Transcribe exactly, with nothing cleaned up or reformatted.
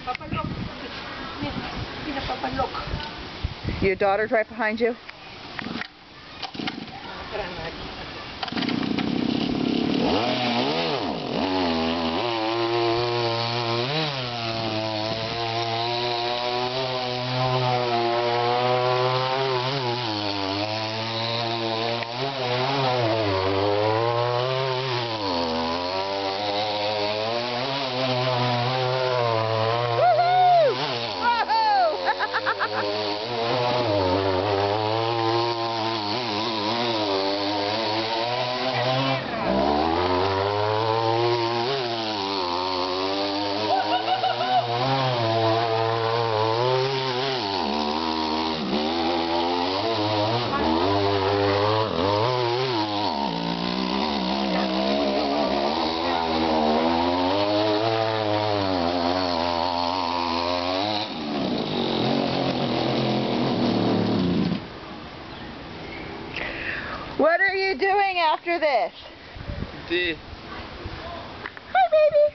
Your daughter's right behind you? What are you doing after this? The Hi, baby.